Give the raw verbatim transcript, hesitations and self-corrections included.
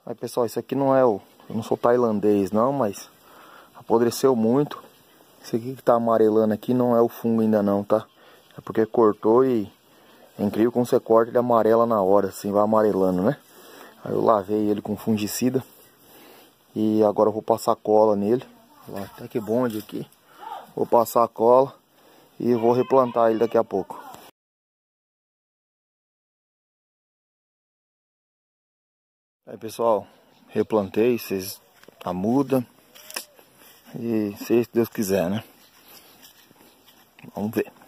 Aí pessoal, isso aqui não é o... Eu não sou tailandês não, mas apodreceu muito. Esse aqui que tá amarelando aqui não é o fungo ainda não, tá? É porque cortou e... É incrível como você corta, ele amarela na hora, assim, vai amarelando, né? Aí eu lavei ele com fungicida. E agora eu vou passar cola nele. Até que bonde aqui. Vou passar a cola e vou replantar ele daqui a pouco. Aí pessoal, replantei, vocês a muda. E se Deus quiser, né? Vamos ver.